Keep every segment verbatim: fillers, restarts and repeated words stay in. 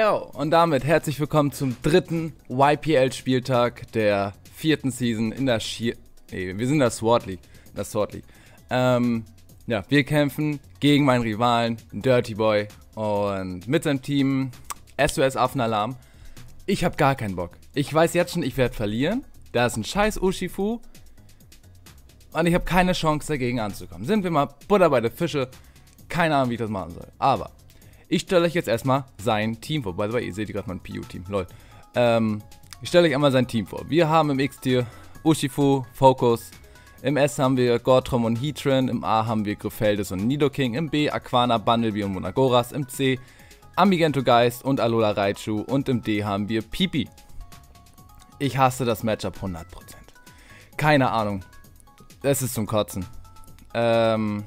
Yo, und damit herzlich willkommen zum dritten Y P L-Spieltag der vierten Season in der Schi... Nee, wir sind in der Sword League. In der Sword League. Ähm, ja, wir kämpfen gegen meinen Rivalen, Dirty Boy, und mit seinem Team S O S Affenalarm. Ich hab gar keinen Bock. Ich weiß jetzt schon, ich werde verlieren. Da ist ein scheiß Urshifu. Und ich habe keine Chance dagegen anzukommen. Sind wir mal Butter bei der Fische. Keine Ahnung, wie ich das machen soll. Aber ich stelle euch jetzt erstmal sein Team vor. By the way, ihr seht hier gerade mein P U-Team. Lol. Ähm, ich stelle euch einmal sein Team vor. Wir haben im X-Tier Urshifu, Focus. Im S haben wir Gortrom und Heatran. Im A haben wir Griffeldes und Nidoking. Im B Aquana, Bundlebee und Monagoras. Im C Ambigento Geist und Alola Raichu. Und im D haben wir Pipi. Ich hasse das Matchup hundert Prozent. Keine Ahnung. Es ist zum Kotzen. Ähm...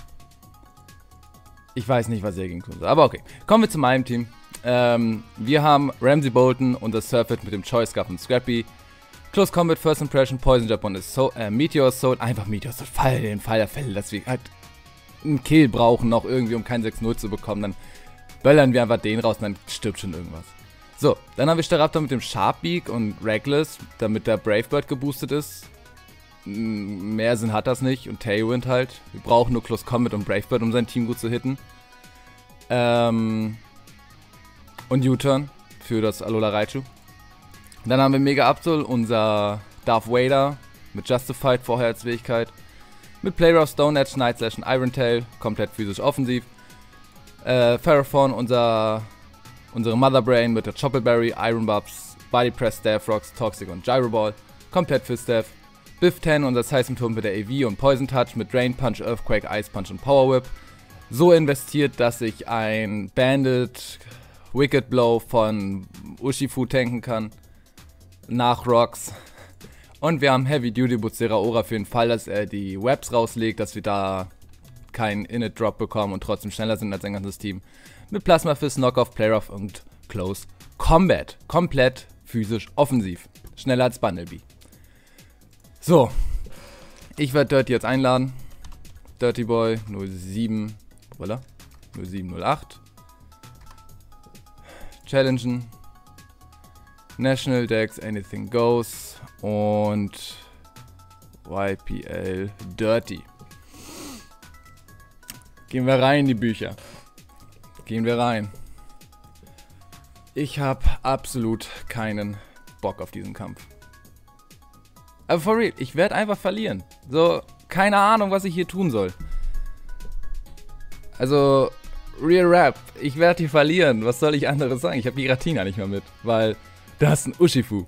Ich weiß nicht, was er gegen tun soll. Aber okay. Kommen wir zu meinem Team. Ähm, wir haben Ramsey Bolton und das Surfeit mit dem Choice Scarf und Scrappy. Close Combat, First Impression, Poison Jab und so äh, Meteor Soul. Einfach Meteor Soul. Fall den Fall der Fälle, dass wir halt einen Kill brauchen noch irgendwie, um kein sechs null zu bekommen. Dann böllern wir einfach den raus und dann stirbt schon irgendwas. So, dann haben wir Staraptor mit dem Sharpbeak und Reckless, damit der Brave Bird geboostet ist. Mehr Sinn hat das nicht. Und Tailwind halt. Wir brauchen nur Close Combat und Brave Bird, um sein Team gut zu hitten. Ähm und U-Turn für das Alola Raichu. Dann haben wir Mega Absol, unser Darth Vader mit Justified Vorherzfähigkeit. Mit Player of Stone Edge, Night Slash und Iron Tail. Komplett physisch offensiv. Äh, Ferrophone, unser unsere Mother Brain mit der Choppleberry, Iron Bubs, Body Press, Staff Rocks, Toxic und Gyro Ball. Komplett für Staff. Biff zehn, unser Seismturm mit der A V und Poison Touch mit Drain Punch, Earthquake, Ice Punch und Power Whip. So investiert, dass ich ein Bandit Wicked Blow von Urshifu tanken kann. Nach Rocks. Und wir haben Heavy Duty Bucera Aura für den Fall, dass er die Webs rauslegt, dass wir da keinen Init Drop bekommen und trotzdem schneller sind als ein ganzes Team. Mit Plasma Fist, Knockoff, Playoff und Close Combat. Komplett physisch offensiv. Schneller als Bundlebee. So, ich werde Dirty jetzt einladen. Dirty Boy null sieben, voilà, null sieben null acht. Challengen. National Dex, Anything Goes. Und Y P L Dirty. Gehen wir rein in die Bücher. Gehen wir rein. Ich habe absolut keinen Bock auf diesen Kampf. Aber for real, ich werde einfach verlieren. So, keine Ahnung, was ich hier tun soll. Also, Real Rap, ich werde hier verlieren. Was soll ich anderes sagen? Ich habe Giratina nicht mehr mit, weil da ist ein Urshifu.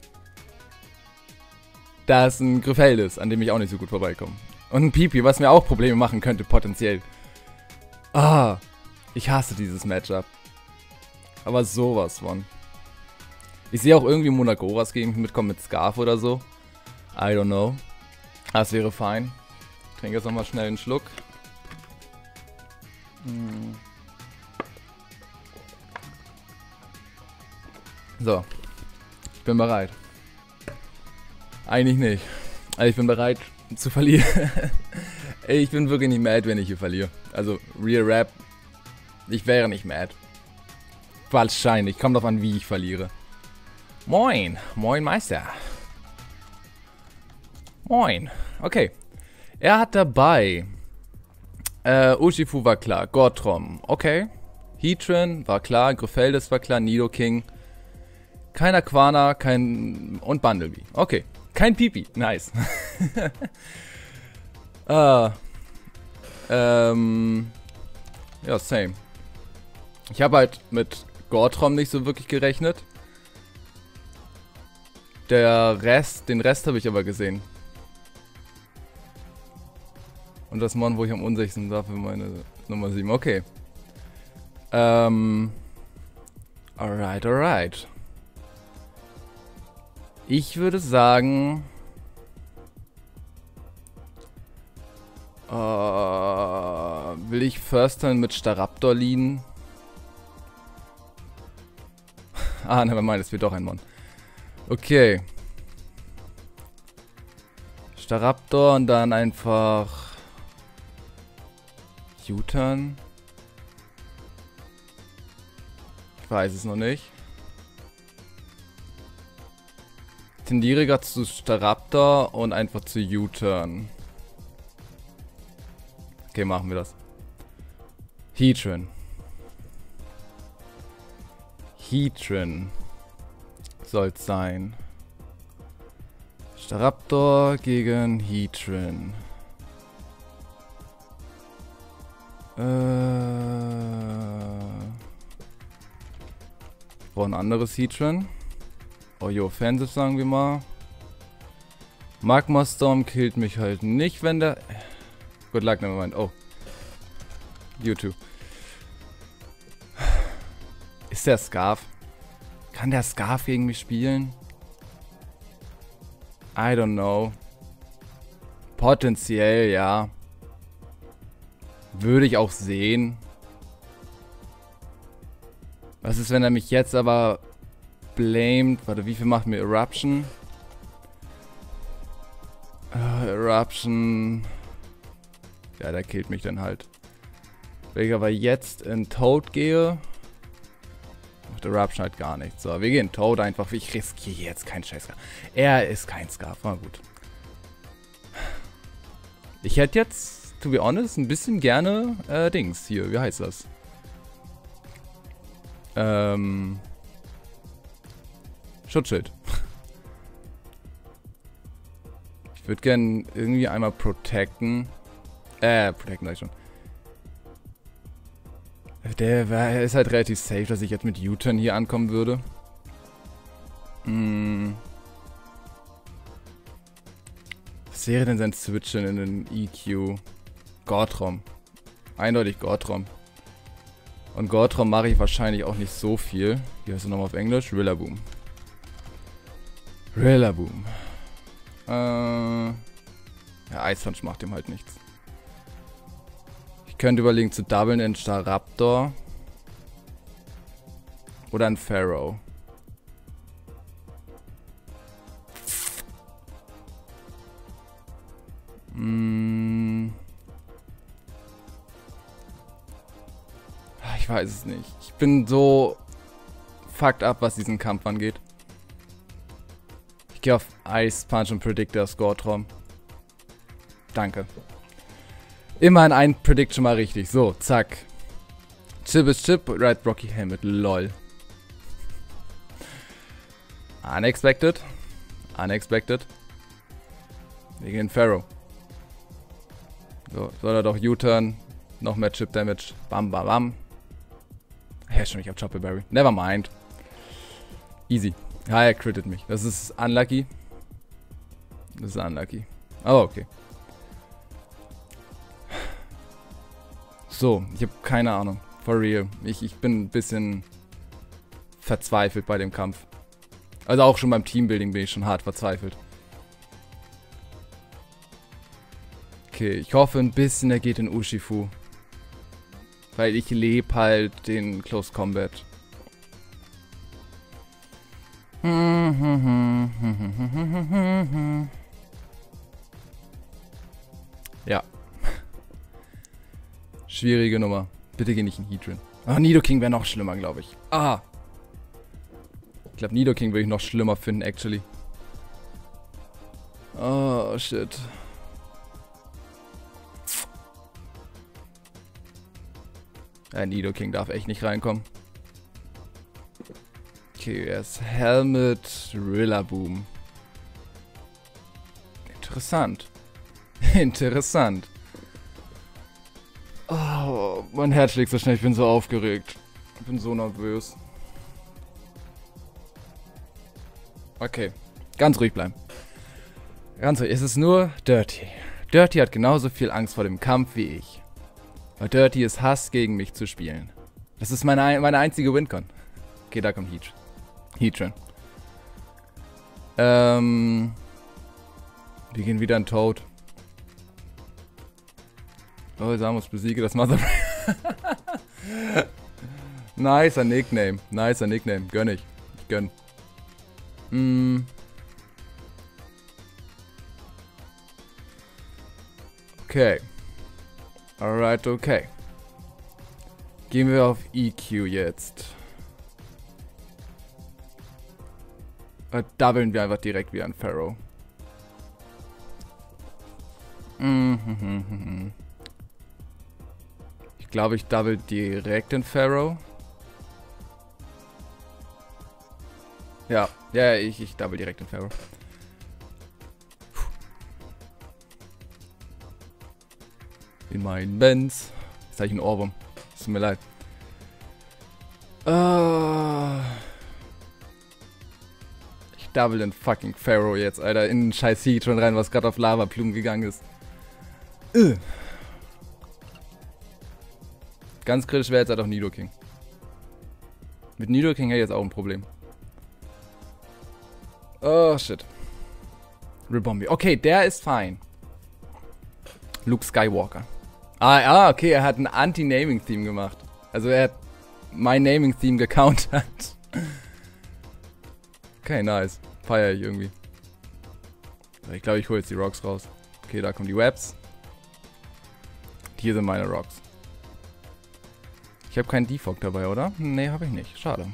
Da ist ein Griffeldes, an dem ich auch nicht so gut vorbeikomme. Und ein Pipi, was mir auch Probleme machen könnte, potenziell. Ah, ich hasse dieses Matchup. Aber sowas von. Ich sehe auch irgendwie Monagoras gegen mich mitkommen mit Scarf oder so. I don't know. Das wäre fein. Ich trinke jetzt nochmal schnell einen Schluck. Hm. So. Ich bin bereit. Eigentlich nicht. Also ich bin bereit zu verlieren. Ich bin wirklich nicht mad, wenn ich hier verliere. Also Real Rap. Ich wäre nicht mad. Wahrscheinlich. Kommt drauf an, wie ich verliere. Moin. Moin Meister. Moin. Okay. Er hat dabei äh, Urshifu war klar. Gortrom. Okay. Heatran war klar. Griffeldes war klar. Nidoking. Kein Aquana. Kein... Und Bundlebee. Okay. Kein Pipi. Nice. ah. Ähm. Ja, same. Ich habe halt mit Gortrom nicht so wirklich gerechnet. Der Rest, den Rest habe ich aber gesehen. Und das Mon, wo ich am unsichersten war für meine Nummer sieben. Okay. Ähm. Alright, alright. Ich würde sagen. Äh, will ich First Turn mit Staraptor leaden? Ah, nevermind, es wird doch ein Mon. Okay. Staraptor und dann einfach U-Turn. Ich weiß es noch nicht. tendiere gerade zu Staraptor und einfach zu U-Turn. Okay, machen wir das. Heatran. Heatran soll's sein. Staraptor gegen Heatran. Äh. Ich brauche ein anderes Heatran. Oyo Offensive, sagen wir mal. Magma Storm killt mich halt nicht, wenn der... Good luck, never mind. Oh. YouTube. Ist der Scarf? Kann der Scarf gegen mich spielen? I don't know. Potenziell, ja. Würde ich auch sehen. Was ist, wenn er mich jetzt aber blamed? Warte, wie viel macht mir Eruption? Uh, Eruption. Ja, der killt mich dann halt. Wenn ich aber jetzt in Toad gehe, macht Eruption halt gar nichts. So, wir gehen Toad einfach. Ich riskiere jetzt keinen Scheiß. Er ist kein Scarf. Na gut. Ich hätte jetzt, to be honest, ein bisschen gerne äh, Dings hier. Wie heißt das? Ähm. Schutzschild. Ich würde gerne irgendwie einmal protecten. Äh, protecten sag ich schon. Der war, ist halt relativ safe, dass ich jetzt mit U-Turn hier ankommen würde. Hm. Was wäre denn sein Switchen in den E Q? Gortrom. Eindeutig Gortrom. Und Gortrom mache ich wahrscheinlich auch nicht so viel. Wie heißt er nochmal auf Englisch? Rillaboom. Rillaboom. Äh. Ja, Ice Punch macht ihm halt nichts. Ich könnte überlegen zu doublen in Staraptor. Oder in Pharaoh. Hm. Ich weiß es nicht. Ich bin so fucked up, was diesen Kampf angeht. Ich gehe auf Ice Punch und predikte das Gortrom. Danke. Immerhin ein Prediction mal richtig. So, zack. Chip ist Chip, Right Rocky Helmet. Lol. Unexpected. Unexpected. Wir gehen Pharaoh. So, soll er doch U-Turn. Noch mehr Chip Damage. Bam, bam, bam. Ja, schon, ich hab Chopper Berry. Never mind. Easy. Ja, er crittet mich. Das ist unlucky. Das ist unlucky. Oh, okay. So, ich habe keine Ahnung. For real. Ich, ich bin ein bisschen verzweifelt bei dem Kampf. Also auch schon beim Teambuilding bin ich schon hart verzweifelt. Okay, ich hoffe ein bisschen, er geht in Urshifu. Weil ich lebe halt den Close Combat. Ja. Schwierige Nummer. Bitte geh nicht in Heatran. Ah, Nidoking wäre noch schlimmer, glaube ich. Ah. Ich glaube, Nidoking würde ich noch schlimmer finden, actually. Oh, shit. Ja, Nidoking darf echt nicht reinkommen. Okay, er ist Helmet Rillaboom. Interessant. Interessant. Oh, mein Herz schlägt so schnell, ich bin so aufgeregt. Ich bin so nervös. Okay, ganz ruhig bleiben. Ganz ruhig, es ist nur Dirty. Dirty hat genauso viel Angst vor dem Kampf wie ich. Weil Dirty ist Hass, gegen mich zu spielen. Das ist meine, meine einzige Wincon. Okay, da kommt Heat. Heatran. Ähm. Wir gehen wieder in Toad. Oh, Samus besiege das Mother. Nicer Nickname. Nicer Nickname. Gönn ich. Ich gönn. Mm. Okay. Alright, okay. Gehen wir auf E Q jetzt. Äh, doublen wir einfach direkt wie ein Pharaoh. Mhm. Ich glaube, ich double direkt den Pharaoh. Ja, ja, ich, ich double direkt den Pharaoh. In meinen Benz. Jetzt habe ich einen Ohrwurm. Tut mir leid. Uh, ich double den fucking Pharaoh jetzt, Alter. In den scheiß Heat schon rein, was gerade auf Lava-Plumen gegangen ist. Uh. Ganz kritisch wäre jetzt halt auch Nidoking. Mit Nidoking hätte ich jetzt auch ein Problem. Oh, shit. Ribombee. Okay, der ist fein. Luke Skywalker. Ah, ah, okay, er hat ein Anti-Naming-Theme gemacht. Also er hat mein Naming-Theme gecountert. Okay, nice. Feier ich irgendwie. Ich glaube, ich hole jetzt die Rocks raus. Okay, da kommen die Webs. Hier sind meine Rocks. Ich habe keinen Defog dabei, oder? Nee, habe ich nicht. Schade.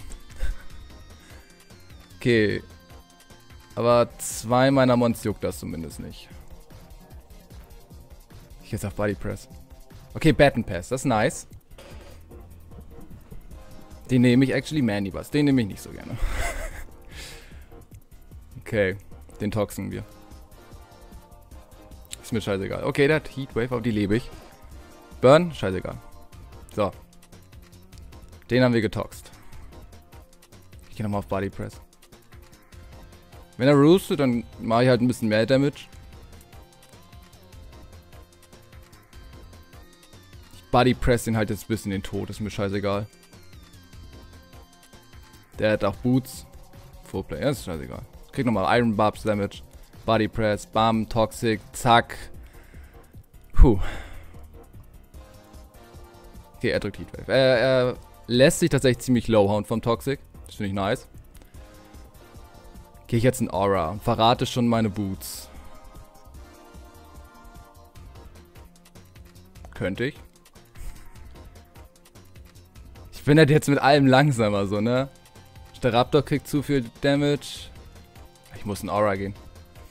Okay. Aber zwei meiner Mons juckt das zumindest nicht. Ich jetzt auf Body Press. Okay, Baton Pass. Das ist nice. Den nehme ich actually. Mandibuzz. Den nehme ich nicht so gerne. Okay. Den toxen wir. Ist mir scheißegal. Okay, der hat Heatwave, aber die lebe ich. Burn, scheißegal. So. Den haben wir getoxt. Ich gehe nochmal auf Body Press. Wenn er roostet, dann mache ich halt ein bisschen mehr Damage. Ich Body Press den halt jetzt ein bisschen in den Tod, ist mir scheißegal. Der hat auch Boots. Full Play, ja, ist scheißegal. Ich krieg nochmal Iron Barbs Damage. Body Press, Bam, Toxic, zack. Puh. Okay, er drückt Heatwave. Er, er lässt sich tatsächlich ziemlich low hauen vom Toxic. Das finde ich nice. Gehe ich jetzt in Aura und verrate schon meine Boots. Könnte ich. Ich bin halt jetzt mit allem langsamer so, ne? Der Raptor kriegt zu viel Damage. Ich muss in Aura gehen.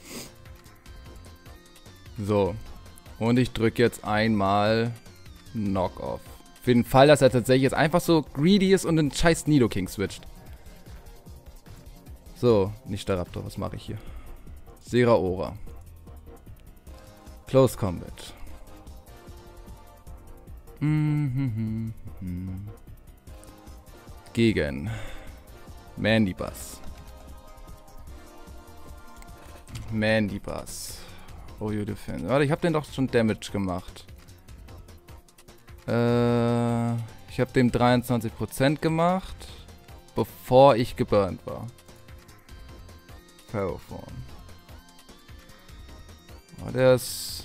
So. Und ich drücke jetzt einmal Knock-Off. Für den Fall, dass er tatsächlich jetzt einfach so greedy ist und den scheiß Nidoking switcht. So, nicht der Raptor, was mache ich hier? Zeraora. Close Combat. Mhm. Gegen Mandibuzz. Mandibuzz. Oh, you defend. Warte, ich habe den doch schon Damage gemacht. Äh, ich habe dem dreiundzwanzig Prozent gemacht, bevor ich geburnt war. Ferroform. Oh, der ist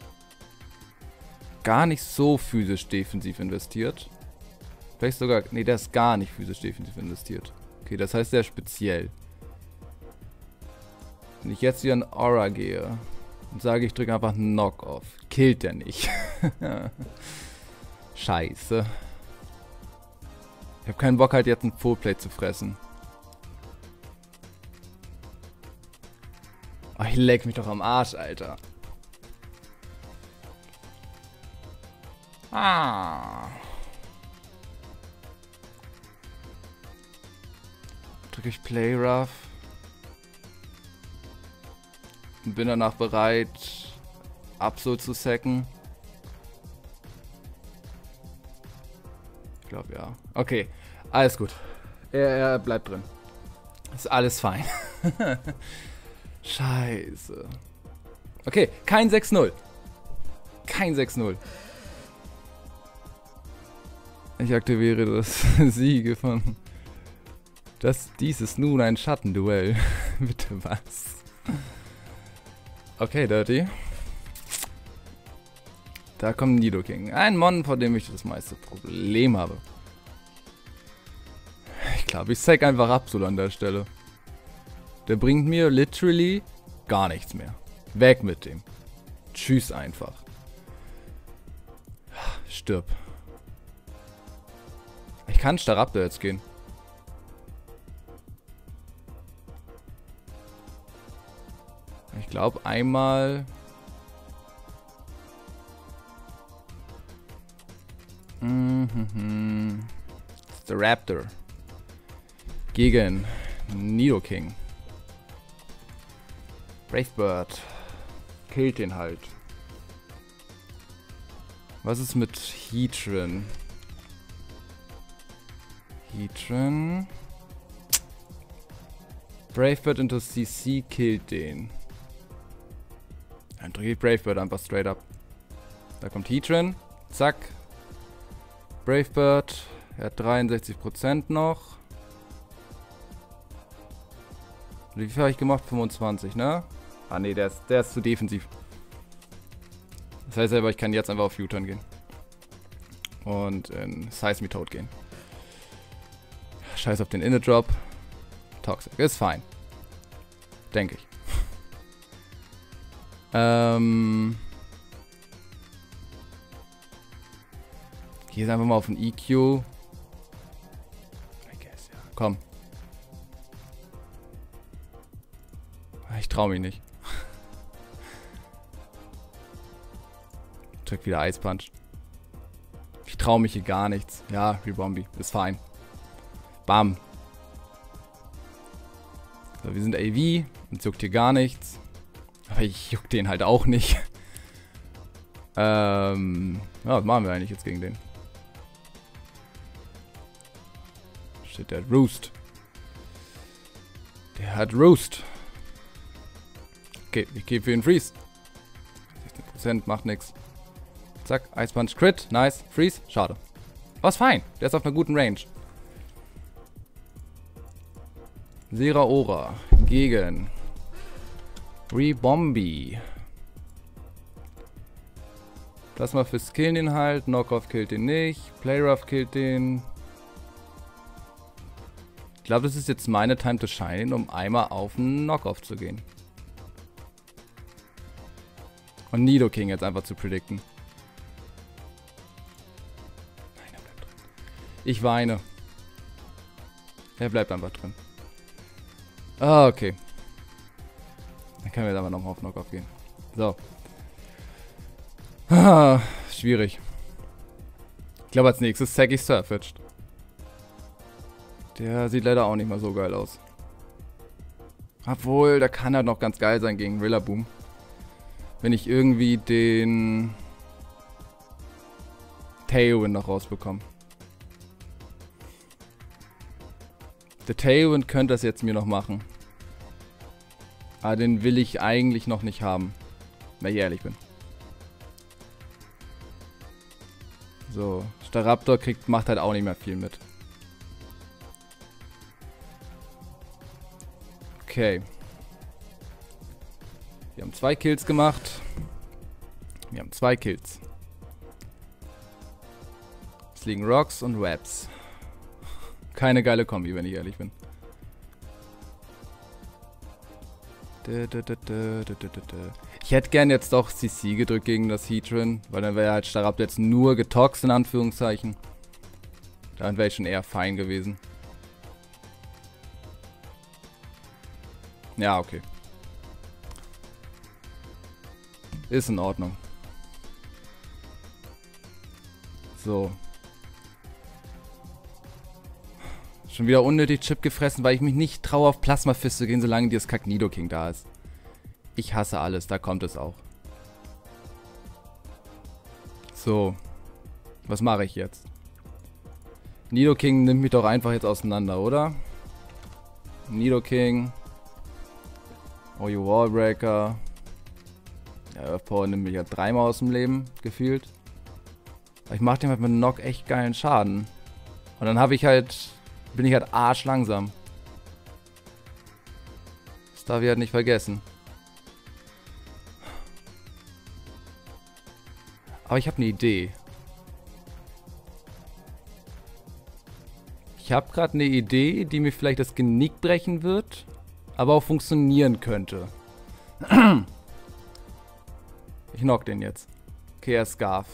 gar nicht so physisch defensiv investiert. Vielleicht sogar, nee, der ist gar nicht physisch defensiv investiert. Okay, das heißt, der ist speziell. Wenn ich jetzt hier in Aura gehe und sage, ich drücke einfach Knock-Off, killt der nicht. Scheiße. Ich habe keinen Bock halt jetzt ein Fullplay zu fressen. Oh, ich leck mich doch am Arsch, Alter. Ah. Drücke ich Play Rough. Und bin danach bereit, Absol zu sacken. Ich glaube ja. Okay, alles gut. Er, er bleibt drin. Ist alles fein. Scheiße. Okay, kein sechs null. Kein sechs null. Ich aktiviere das Siege von... Das, dies ist nun ein Schattenduell. Bitte was? Okay, Dirty. Da kommt Nidoking. Ein Mon, vor dem ich das meiste Problem habe. Ich glaube, ich sack einfach Absol an der Stelle. Der bringt mir literally gar nichts mehr. Weg mit dem. Tschüss einfach. Stirb. Ich kann Staraptor jetzt gehen. Ich glaube einmal... Mhm. Das ist der Raptor. Gegen Nidoking. Bravebird. Killt den halt. Was ist mit Heatran? Heatran. Bravebird into C C killt den. Dann drücke ich Bravebird einfach straight up. Da kommt Heatran. Zack. Bravebird. Er hat dreiundsechzig Prozent noch. Wie viel habe ich gemacht? fünfundzwanzig, ne? Ah ne, der ist, der ist zu defensiv. Das heißt selber, ich kann jetzt einfach auf U-Turn gehen. Und in Seismitoad gehen. Scheiß auf den Inner-Drop. Toxic. Ist fein. Denke ich. ähm... Hier ist einfach mal auf den E Q. I guess, ja. Komm. Ich trau mich nicht. Check wieder Ice Punch. Ich trau mich hier gar nichts. Ja, Rebombi. Ist fein. Bam. So, wir sind A V. Uns juckt hier gar nichts. Aber ich juck den halt auch nicht. ähm. Ja, was machen wir eigentlich jetzt gegen den? Shit, der hat Roost. Der hat Roost. Okay, ich gehe für den Freeze. sechzehn Prozent macht nix. Zack, Ice Punch, Crit, nice, Freeze, schade. Aber ist fein, der ist auf einer guten Range. Zeraora gegen Rebombi. Plasma fürs Killen den halt, Knockoff killt den nicht, Playrough killt den. Ich glaube, das ist jetzt meine Time to Shine, um einmal auf einen Knockoff zu gehen. Und Nidoking jetzt einfach zu predikten. Nein, er bleibt drin. Ich weine. Er bleibt einfach drin. Ah, okay. Dann können wir jetzt aber nochmal auf Knockoff gehen. So. Ah, schwierig. Ich glaube, als nächstes zeige ich Surfetched. Der sieht leider auch nicht mal so geil aus. Obwohl, der kann halt noch ganz geil sein gegen Rillaboom. Wenn ich irgendwie den Tailwind noch rausbekomme. Der Tailwind könnte das jetzt mir noch machen. Aber den will ich eigentlich noch nicht haben. Wenn ich ehrlich bin. So, Staraptor kriegt, macht halt auch nicht mehr viel mit. Okay. Wir haben zwei Kills gemacht. Wir haben zwei Kills. Es liegen Rocks und Webs. Keine geile Kombi, wenn ich ehrlich bin. Ich hätte gern jetzt doch C C gedrückt gegen das Heatran, weil dann wäre halt Staraptor jetzt nur getoxt in Anführungszeichen. Dann wäre ich schon eher fein gewesen. Ja, okay. Ist in Ordnung. So. Schon wieder unnötig Chip gefressen, weil ich mich nicht traue, auf Plasmafist zu gehen, solange dieses Kack Nidoking da ist. Ich hasse alles, da kommt es auch. So. Was mache ich jetzt? Nidoking nimmt mich doch einfach jetzt auseinander, oder? Nidoking. Oh, you Wallbreaker. Ja, Earth Power nimmt mich ja dreimal aus dem Leben, gefühlt. Aber ich mache dem halt mit Knock echt geilen Schaden. Und dann habe ich halt... bin ich halt arschlangsam. Das darf ich halt nicht vergessen. Aber ich habe eine Idee. Ich habe gerade eine Idee, die mir vielleicht das Genick brechen wird, aber auch funktionieren könnte. Ich knock den jetzt. Okay, er ist Scarf.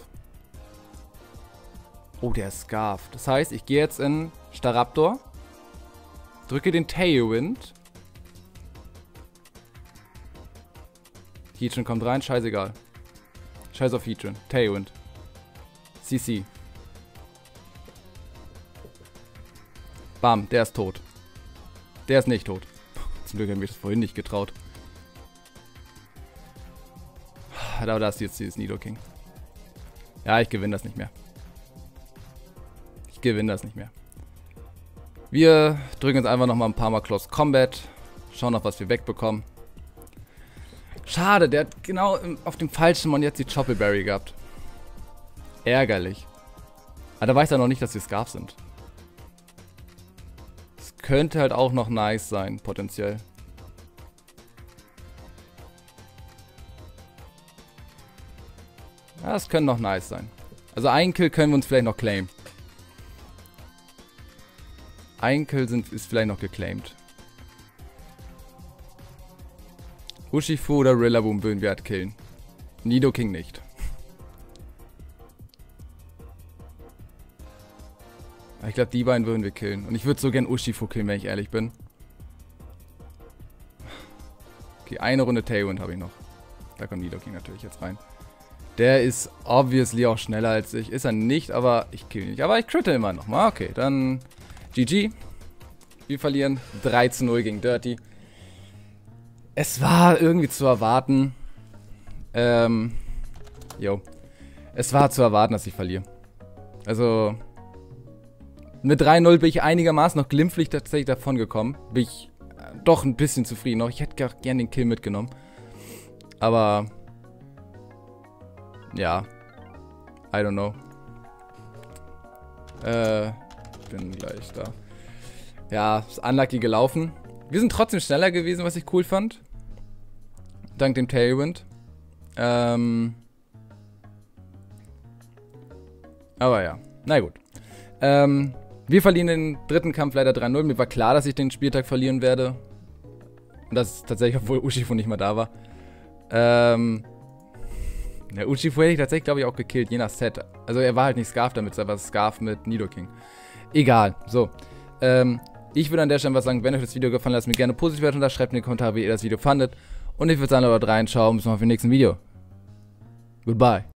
Oh, der ist Scarf. Das heißt, ich gehe jetzt in Staraptor, drücke den Tailwind Heatran kommt rein, scheißegal. Scheiß auf Heatran. Tailwind. C C. Bam, der ist tot. Der ist nicht tot. Zum Glück habe ich das vorhin nicht getraut. Aber da ist jetzt dieses Nidoking. Ja, ich gewinne das nicht mehr. Ich gewinne das nicht mehr. Wir drücken jetzt einfach nochmal ein paar Mal Close Combat. Schauen noch, was wir wegbekommen. Schade, der hat genau im, auf dem falschen Mon jetzt die Choppleberry gehabt. Ärgerlich. Aber da weiß er noch nicht, dass die Scarf sind. Es könnte halt auch noch nice sein, potenziell. Ja, das könnte noch nice sein. Also einen Kill können wir uns vielleicht noch claimen. Ein Kill sind, ist vielleicht noch geclaimed. Urshifu oder Rillaboom würden wir halt killen. Nidoking nicht. Ich glaube, die beiden würden wir killen. Und ich würde so gern Urshifu killen, wenn ich ehrlich bin. Okay, eine Runde Tailwind habe ich noch. Da kommt Nidoking natürlich jetzt rein. Der ist obviously auch schneller als ich. Ist er nicht, aber ich kill ihn nicht. Aber ich critte immer noch mal. Okay, dann G G. Wir verlieren drei zu null gegen Dirty. Es war irgendwie zu erwarten. Ähm, jo. Es war zu erwarten, dass ich verliere. Also, mit drei null bin ich einigermaßen noch glimpflich tatsächlich davon gekommen. Bin ich doch ein bisschen zufrieden noch. Ich hätte gerne den Kill mitgenommen. Aber, ja. I don't know. Äh, bin gleich da. Ja, ist unlucky gelaufen. Wir sind trotzdem schneller gewesen, was ich cool fand. Dank dem Tailwind. Ähm. Aber ja, na gut. Ähm, wir verlieren den dritten Kampf leider drei null. Mir war klar, dass ich den Spieltag verlieren werde. Und das ist tatsächlich, obwohl Urshifu nicht mal da war. Ähm. Ja, Urshifu hätte ich tatsächlich, glaube ich, auch gekillt, je nach Set. Also er war halt nicht Scarf damit, aber Scarf mit Nidoking. Egal, so. Ähm, ich würde an der Stelle was sagen, wenn euch das Video gefallen hat, lasst mir gerne positiv und schreibt in die Kommentare, wie ihr das Video fandet. Und ich würde sagen, Leute, reinschauen, bis zum nächsten Video. Goodbye.